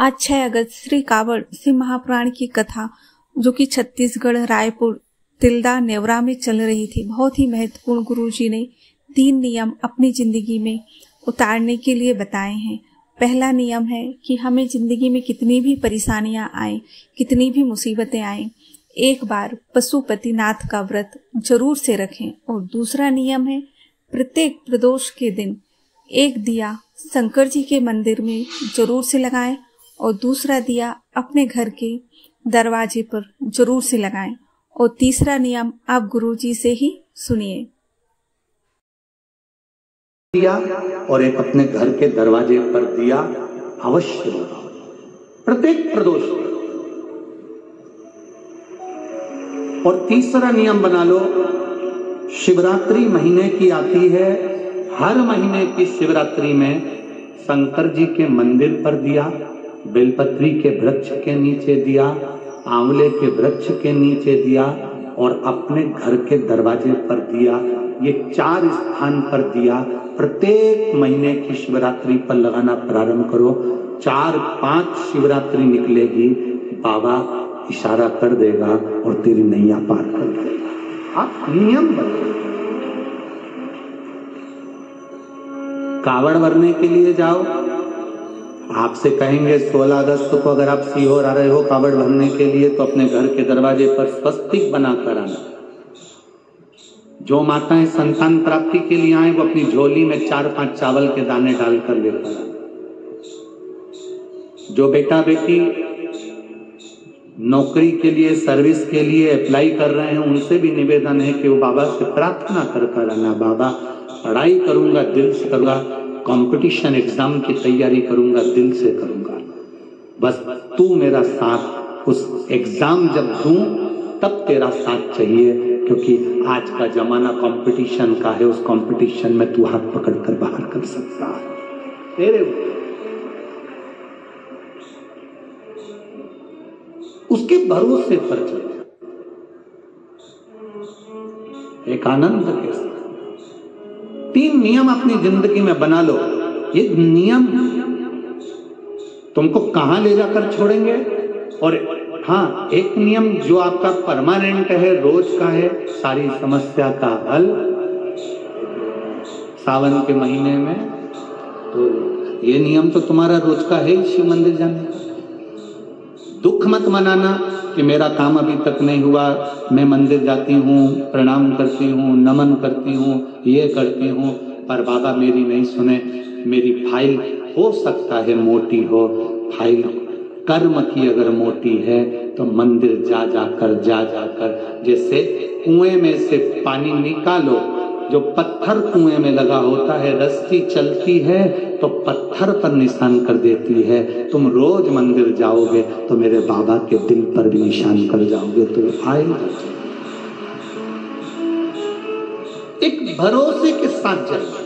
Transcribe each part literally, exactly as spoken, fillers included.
आज छह अगस्त श्री कावड़ सिंह महापुराण की कथा जो कि छत्तीसगढ़ रायपुर तिल्दा नेवरा में चल रही थी, बहुत ही महत्वपूर्ण गुरुजी ने तीन नियम अपनी जिंदगी में उतारने के लिए बताए हैं। पहला नियम है कि हमें जिंदगी में कितनी भी परेशानियां आए, कितनी भी मुसीबतें आए, एक बार पशुपतिनाथ का व्रत जरूर से रखें। और दूसरा नियम है प्रत्येक प्रदोष के दिन एक दिया शंकर जी के मंदिर में जरूर से लगाएं और दूसरा दिया अपने घर के दरवाजे पर जरूर से लगाएं। और तीसरा नियम आप गुरुजी से ही सुनिए। दिया और एक अपने घर के दरवाजे पर दिया अवश्य लगाओ प्रत्येक प्रदोष। और तीसरा नियम बना लो, शिवरात्रि महीने की आती है, हर महीने की शिवरात्रि में शंकर जी के मंदिर पर दिया, बेलपत्री के वृक्ष के नीचे दिया, आंवले के वृक्ष के नीचे दिया और अपने घर के दरवाजे पर दिया। ये चार स्थान पर दिया प्रत्येक महीने की शिवरात्रि पर लगाना प्रारंभ करो। चार पांच शिवरात्रि निकलेगी, बाबा इशारा कर देगा और तेरी नैया पार कर देगा। आप नियम बदलो। कावड़ भरने के लिए जाओ, आपसे कहेंगे सोलह अगस्त को अगर आप सीहोर आ रहे हो कावड़ भरने के लिए तो अपने घर के दरवाजे पर स्वस्तिक बनाकर आना। जो माताएं संतान प्राप्ति के लिए आए वो अपनी झोली में चार पांच चावल के दाने डालकर लेकर आए। जो बेटा बेटी नौकरी के लिए सर्विस के लिए अप्लाई कर रहे हैं उनसे भी निवेदन है कि वो बाबा से प्रार्थना कर कर आना, बाबा पढ़ाई करूंगा दिल से करूंगा, कंपटीशन एग्जाम की तैयारी करूंगा दिल से करूंगा, बस तू मेरा साथ उस एग्जाम जब दूं तब तेरा साथ चाहिए, क्योंकि आज का जमाना कंपटीशन का है, उस कंपटीशन में तू हाथ पकड़कर बाहर कर सकता है। तेरे उसके भरोसे पर चल। एक आनंद के साथ तीन नियम अपनी जिंदगी में बना लो। ये नियम तुमको कहां ले जाकर छोड़ेंगे। और हाँ, एक नियम जो आपका परमानेंट है, रोज का है, सारी समस्या का हल सावन के महीने में। तो ये नियम तो तुम्हारा रोज का है शिव मंदिर जाने का। दुख मत मनाना कि मेरा काम अभी तक नहीं हुआ, मैं मंदिर जाती हूँ, प्रणाम करती हूँ, नमन करती हूँ, ये करती हूँ, पर बाबा मेरी नहीं सुने। मेरी फाइल हो सकता है मोटी हो, फाइल कर्म की अगर मोटी है तो मंदिर जा जाकर जा जाकर जैसे कुएं में से पानी निकालो, जो पत्थर कुएं में लगा होता है, रस्सी चलती है तो पत्थर पर निशान कर देती है। तुम रोज मंदिर जाओगे तो मेरे बाबा के दिल पर भी निशान कर जाओगे, तो आएगा। एक भरोसे के साथ जाइए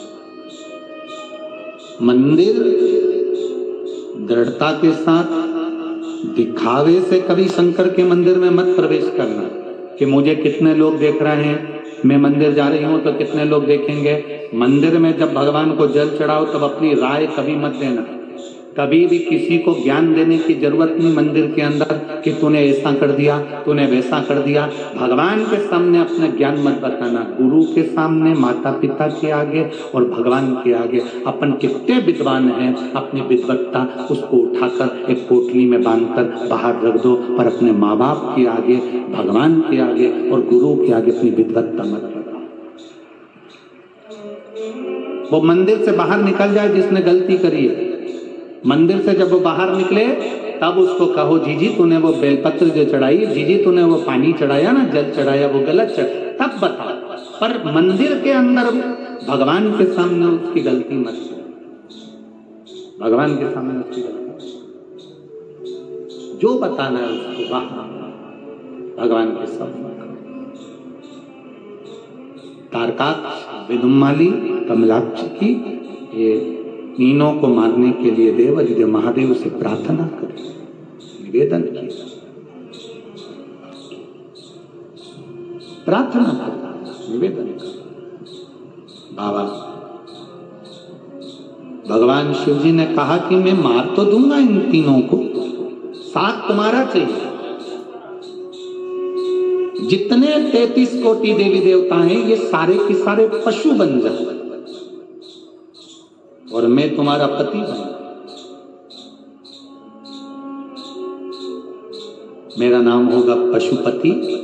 मंदिर, दृढ़ता के साथ। दिखावे से कभी शंकर के मंदिर में मत प्रवेश करना कि मुझे कितने लोग देख रहे हैं, मैं मंदिर जा रही हूं तो कितने लोग देखेंगे। मंदिर में जब भगवान को जल चढ़ाओ तब अपनी राय कभी मत देना। कभी भी किसी को ज्ञान देने की जरूरत नहीं मंदिर के अंदर कि तूने ऐसा कर दिया, तूने वैसा कर दिया। भगवान के सामने अपना ज्ञान मत बताना। गुरु के सामने, माता पिता के आगे और भगवान के आगे अपन कितने विद्वान हैं, अपनी विद्वत्ता उसको उठाकर एक पोटली में बांधकर बाहर रख दो, पर अपने माँ बाप के आगे, भगवान के आगे और गुरु के आगे अपनी विद्वत्ता मत बताओ। वो मंदिर से बाहर निकल जाए जिसने गलती करी है, मंदिर से जब वो बाहर निकले तब उसको कहो, जीजी तूने वो बेलपत्र जो चढ़ाई, जीजी तूने वो पानी चढ़ाया ना, जल चढ़ाया, वो गलत चढ़, तब बताओ। पर मंदिर के अंदर भगवान के सामने उसकी गलती मत करो। भगवान के सामने उसकी गलती जो बताना है उसको बाहर भगवान के सामने करो। तारकाक्ष, विदुम्माली, कमलाक्ष की ये तीनों को मारने के लिए देव हृदय महादेव से प्रार्थना करें, निवेदन किए, प्रार्थना करें, निवेदन करें। बाबा भगवान शिव जी ने कहा कि मैं मार तो दूंगा इन तीनों को, साथ तुम्हारा चाहिए। जितने तैतीस कोटि देवी देवता हैं ये सारे के सारे पशु बन जाए और मैं तुम्हारा पति बन, मेरा नाम होगा पशुपति